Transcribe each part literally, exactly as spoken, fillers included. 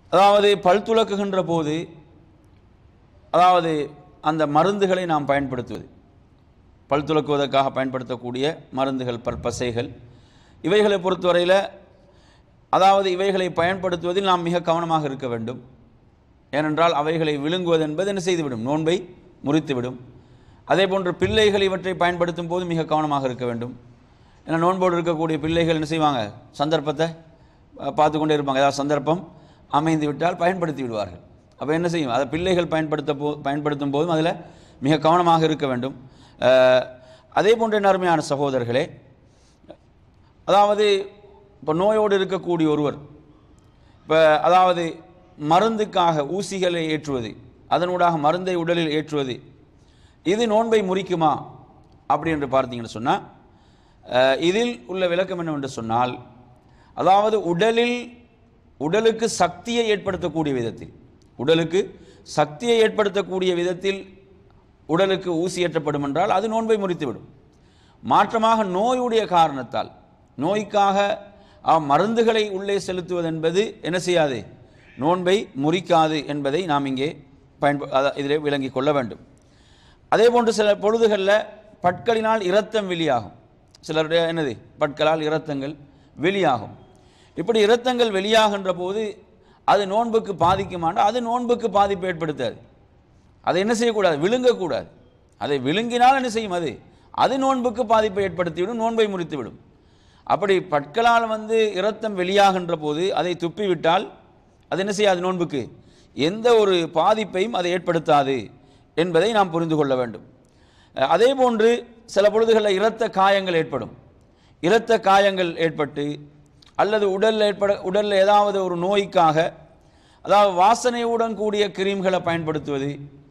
அதாவது பல் துலக்குகின்ற போது அதாவது அந்த மருந்துகளை நாம் பயன்படுத்துவது, பல் துலக்குவதற்காக பயன்படுத்தக்கூடிய மருந்துகள், பற்பசைகள், இவைகளை பொறுத்தவரையில் அதாவது இவைகளை பயன்படுத்துவதில் நாம் மிக கவனமாக இருக்க வேண்டும். ஏனென்றால் அவைகளை விழுங்குவது என்பது என்ன செய்துவிடும், நோன்பை முறித்துவிடும். அதே போன்று பிள்ளைகள் இவற்றை பயன்படுத்தும் போது மிக கவனமாக இருக்க வேண்டும். ஏன்னா நோன்போடு இருக்கக்கூடிய பிள்ளைகள் என்ன செய்வாங்க, சந்தர்ப்பத்தை பார்த்து கொண்டே இருப்பாங்க. ஏதாவது சந்தர்ப்பம் அமைந்து விட்டால் பயன்படுத்தி விடுவார்கள். அப்போ என்ன செய்யும், அதை பிள்ளைகள் பயன்படுத்த போ பயன்படுத்தும் போதும் அதில் மிக கவனமாக இருக்க வேண்டும். அதே போன்ற அருமையான சகோதரர்களே, அதாவது இப்போ நோயோடு இருக்கக்கூடிய ஒருவர் இப்போ அதாவது மருந்துக்காக ஊசிகளை ஏற்றுவது, அதனூடாக மருந்தை உடலில் ஏற்றுவது, இது நோன்பை முறிக்குமா அப்படி என்று பார்த்தீங்கன்னு சொன்னால், இதில் உள்ள விளக்கம் என்னவென்று சொன்னால், அதாவது உடலில் உடலுக்கு சக்தியை ஏற்படுத்தக்கூடிய விதத்தில், உடலுக்கு சக்தியை ஏற்படுத்தக்கூடிய விதத்தில் உடலுக்கு ஊசி ஏற்றப்படும் என்றால் அது நோன்பை முறித்துவிடும். மாற்றமாக நோயுடைய காரணத்தால், நோய்க்காக மருந்துகளை உள்ளே செலுத்துவது என்பது என்ன செய்யாது, நோன்பை முறிக்காது என்பதை நாம் இங்கே பயன்ப இதில் விளங்கி கொள்ள வேண்டும். அதே போன்று சில பொழுதுகளில் பற்களினால் இரத்தம் வெளியாகும். சிலருடைய என்னது பற்களால் இரத்தங்கள் வெளியாகும். இப்படி இரத்தங்கள் வெளியாகின்ற போது அது நோன்புக்கு பாதிக்குமாண்டா, அது நோன்புக்கு பாதிப்பு ஏற்படுத்தாது. அதை என்ன செய்யக்கூடாது, விழுங்கக்கூடாது. அதை விழுங்கினால் என்ன செய்யும், அது அது நோன்புக்கு பாதிப்பை ஏற்படுத்திவிடும், நோன்பை முறித்துவிடும். அப்படி பற்களால் வந்து இரத்தம் வெளியாகின்ற போது அதை துப்பிவிட்டால் அது என்ன செய்யாது, நோன்புக்கு எந்த ஒரு பாதிப்பையும் அதை ஏற்படுத்தாது என்பதை நாம் புரிந்து கொள்ள வேண்டும். அதே போன்று சில பொழுதுகளில் இரத்த காயங்கள் ஏற்படும். இரத்த காயங்கள் ஏற்பட்டு அல்லது உடலில் ஏற்பட உடலில் ஏதாவது ஒரு நோய்க்காக, அதாவது வாசனையுடன் கூடிய கிரீம்களை பயன்படுத்துவது,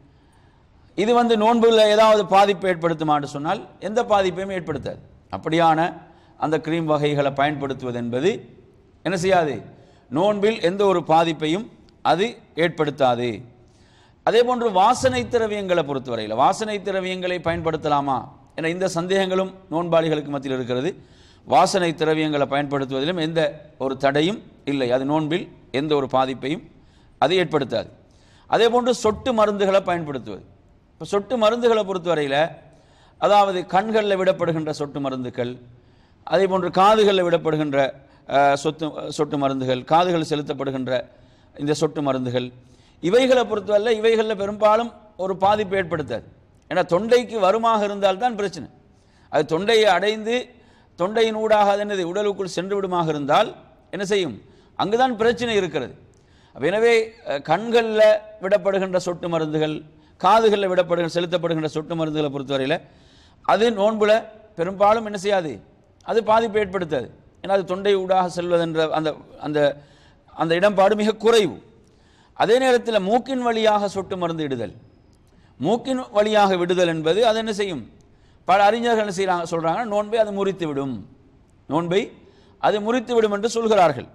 இது வந்து நோன்பில் ஏதாவது பாதிப்பை ஏற்படுத்துமான்னு சொன்னால் எந்த பாதிப்பையும் ஏற்படுத்தாது. அப்படியான அந்த கிரீம் வகைகளை பயன்படுத்துவது என்பது என்ன செய்யாது, நோன்பில் எந்த ஒரு பாதிப்பையும் அது ஏற்படுத்தாது. அதே போன்று வாசனை திரவியங்களை பொறுத்தவரையில், வாசனை திரவியங்களை பயன்படுத்தலாமா என இந்த சந்தேகங்களும் நோன்பாளிகளுக்கு மத்தியில் இருக்கிறது. வாசனை திரவியங்களை பயன்படுத்துவதிலும் எந்த ஒரு தடையும் இல்லை, அது நோன்பில் எந்த ஒரு பாதிப்பையும் அது ஏற்படுத்தாது. அதே போன்று சொட்டு மருந்துகளை பயன்படுத்துவது, இப்போ சொட்டு மருந்துகளை பொறுத்தவரையில் அதாவது கண்களில் விடப்படுகின்ற சொட்டு மருந்துகள், அதே போன்று காதுகளில் விடப்படுகின்ற சொத்து சொட்டு மருந்துகள், காதுகள் செலுத்தப்படுகின்ற இந்த சொட்டு மருந்துகள், இவைகளை பொறுத்தவரை இவைகளில் பெரும்பாலும் ஒரு பாதிப்பு ஏற்படுத்தாது. ஏன்னா தொண்டைக்கு வருமாக இருந்தால்தான் பிரச்சனை. அது தொண்டையை அடைந்து தொண்டையின் ஊடாக என்னது உடலுக்குள் சென்று விடுமாக இருந்தால் என்ன செய்யும், அங்குதான் பிரச்சனை இருக்கிறது. எனவே கண்களில் விடப்படுகின்ற சொட்டு மருந்துகள், காதுகளில் விடப்படுகிற செலுத்தப்படுகின்ற சொட்டு மருந்துகளை பொறுத்தவரையில் அது நோன்புல பெரும்பாலும் என்ன செய்யாது, அது பாதிப்பை ஏற்படுத்தாது. ஏன்னா அது தொண்டை ஊடாக செல்வதென்ற அந்த அந்த அந்த இடம்பாடு மிக குறைவு. அதே நேரத்தில் மூக்கின் வழியாக சொட்டு மருந்து இடுதல், மூக்கின் வழியாக விடுதல் என்பது அது என்ன செய்யும், பல அறிஞர்கள் என்ன செய்கிறாங்க சொல்கிறாங்க, நோன்பை அது முறித்து விடும், நோன்பை அது முறித்து விடும் என்று சொல்கிறார்கள்.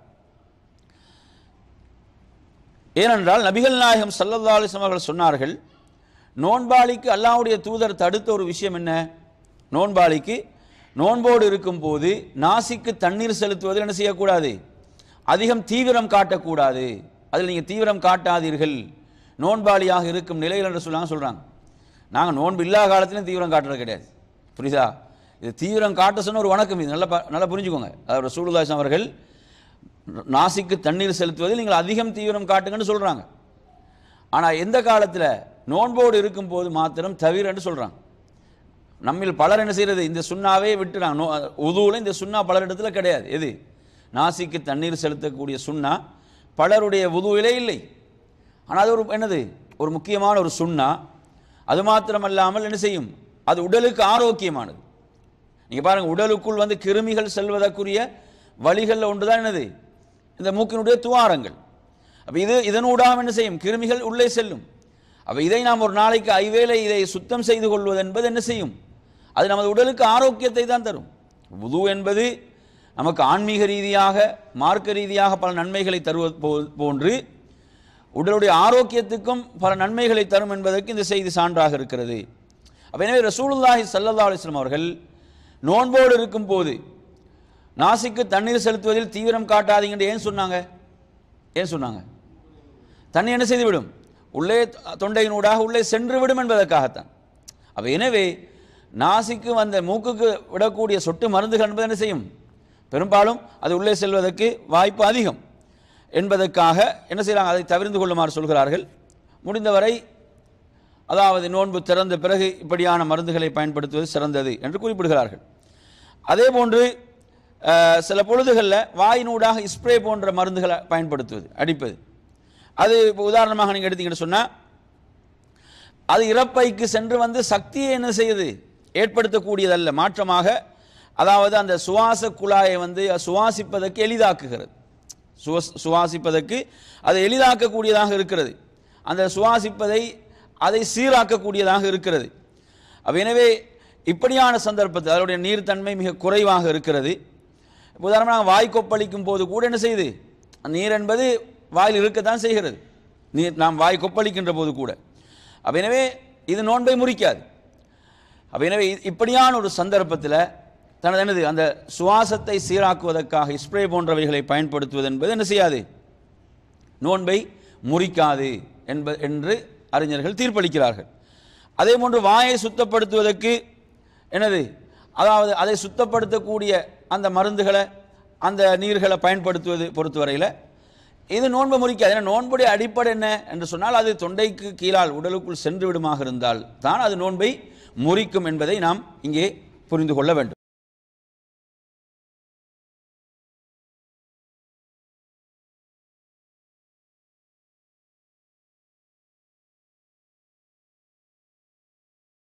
ஏனென்றால் நபிகள் நாயகம் ஸல்லல்லாஹு அலைஹி வஸல்லம் அவர்கள் சொன்னார்கள், நோன்பாளிக்கு அல்லாஹ்வுடைய தூதர் தடுத்த ஒரு விஷயம் என்ன, நோன்பாளிக்கு நோன்போடு இருக்கும் போது நாசிக்கு தண்ணீர் செலுத்துவதில் என்ன செய்யக்கூடாது, அதிகம் தீவிரம் காட்டக்கூடாது. அதில் நீங்கள் தீவிரம் காட்டாதீர்கள் நோன்பாளியாக இருக்கும் நிலையில் என்று சொல்லாங்க சொல்கிறாங்க. நாங்கள் நோன்பு இல்லாத காலத்திலும் தீவிரம் காட்டுறது கிடையாது, புரியுதா? இது தீவிரம் காட்ட சொன்ன ஒரு வணக்கம், இது நல்லா நல்லா புரிஞ்சுக்கோங்க. அதாவது ரசூலுல்லாஹி ஸல்லல்லாஹு அலைஹி வஸல்லம் அவர்கள் நாசிக்கு தண்ணீர் செலுத்துவதில் நீங்கள் அதிகம் தீவிரம் காட்டுங்கன்னு சொல்கிறாங்க. ஆனால் எந்த காலத்தில், நோன்போடு இருக்கும் போது மாத்திரம் தவிர என்று சொல்கிறாங்க. நம்மில் பலர் என்ன செய்கிறது, இந்த சுண்ணாவே விட்டுறாங்க. நோ உதுவில் இந்த சுண்ணா பலர் இடத்துல கிடையாது. எது, நாசிக்கு தண்ணீர் செலுத்தக்கூடிய சுண்ணா பலருடைய உதுவிலே இல்லை. ஆனால் அது ஒரு என்னது, ஒரு முக்கியமான ஒரு சுண்ணா. அது மாத்திரமல்லாமல் என்ன செய்யும், அது உடலுக்கு ஆரோக்கியமானது. நீங்கள் பாருங்கள், உடலுக்குள் வந்து கிருமிகள் செல்வதற்குரிய வழிகளில் ஒன்று தான் என்னது, இந்த மூக்கினுடைய துவாரங்கள். அப்போ இது இதனூடாக என்ன செய்யும், கிருமிகள் உள்ளே செல்லும். அப்போ இதை நாம் ஒரு நாளைக்கு ஐவேளை இதை சுத்தம் செய்து கொள்வது என்பது என்ன செய்யும், அது நமது உடலுக்கு ஆரோக்கியத்தை தான் தரும். வுது என்பது நமக்கு ஆன்மீக ரீதியாக மார்க்க ரீதியாக பல நன்மைகளை தருவது போன்று உடலுடைய ஆரோக்கியத்துக்கும் பல நன்மைகளை தரும் என்பதற்கு இந்த செய்தி சான்றாக இருக்கிறது. அப்போ எனவே ரசூலுல்லாஹி ஸல்லல்லாஹு அலைஹி வஸல்லம் அவர்கள் நோன்போடு இருக்கும் போது நாசிக்கு தண்ணீர் செலுத்துவதில் தீவிரம் காட்டாதீங்க ஏன் சொன்னாங்க, ஏன் சொன்னாங்க? தண்ணி என்ன செய்துவிடும், உள்ளே தொண்டையினூடாக உள்ளே சென்று விடும் என்பதற்காகத்தான். அப்போ எனவே நாசிக்கு வந்த மூக்குக்கு விடக்கூடிய சொட்டு மருந்துகள் என்பது என்ன செய்யும், பெரும்பாலும் அது உள்ளே செல்வதற்கு வாய்ப்பு அதிகம் என்பதற்காக என்ன செய்கிறாங்க, அதை தவிர்த்து கொள்ளுமாறு சொல்கிறார்கள். முடிந்தவரை அதாவது நோன்பு திறந்த பிறகு இப்படியான மருந்துகளை பயன்படுத்துவது சிறந்தது என்று குறிப்பிடுகிறார்கள். அதே போன்று சில பொழுதுகளில் வாயினூடாக ஸ்ப்ரே போன்ற மருந்துகளை பயன்படுத்துவது, அடிப்பது. அது இப்போ உதாரணமாக நீங்கள் எடுத்தீங்கன்னு சொன்னால் அது இறப்பைக்கு சென்று வந்து சக்தியை என்ன செய்யுது, ஏற்படுத்தக்கூடியதல்ல, மாற்றமாக அதாவது அந்த சுவாச குழாயை வந்து சுவாசிப்பதற்கு எளிதாக்குகிறது. சுவ சுவாசிப்பதற்கு அது எளிதாக்கக்கூடியதாக இருக்கிறது. அந்த சுவாசிப்பதை அதை சீராக்கக்கூடியதாக இருக்கிறது. அப்போ எனவே இப்படியான சந்தர்ப்பத்தில் அதனுடைய நீர்த்தன்மை மிக குறைவாக இருக்கிறது. உதாரணமாக வாய் கொப்பளிக்கும் போது கூட என்ன செய்யுது, நீர் என்பது வாயில் இருக்கத்தான் செய்கிறது, நீர் நாம் வாய் கொப்பளிக்கின்ற போது கூட. அப்போ எனவே இது நோன்பை முறிக்காது. அப்போ எனவே இப்படியான ஒரு சந்தர்ப்பத்தில் தனது என்னது அந்த சுவாசத்தை சீராக்குவதற்காக ஸ்ப்ரே போன்றவைகளை பயன்படுத்துவது என்பது என்ன செய்யாது, நோன்பை முறிக்காது என்ப என்று அறிஞர்கள் தீர்ப்பளிக்கிறார்கள். அதே போன்று வாயை சுத்தப்படுத்துவதற்கு என்னது, அதாவது அதை சுத்தப்படுத்தக்கூடிய அந்த மருந்துகளை அந்த நீர்களை பயன்படுத்துவது பொறுத்தவரையில் இது நோன்பை முறிக்காது. ஏன்னா நோன்புடைய அடிப்படை என்ன என்று சொன்னால் அது தொண்டைக்கு கீழால் உடலுக்குள் சென்று விடுமாக இருந்தால் தான் அது நோன்பை முறிக்கும் என்பதை நாம் இங்கே புரிந்து கொள்ள வேண்டும்.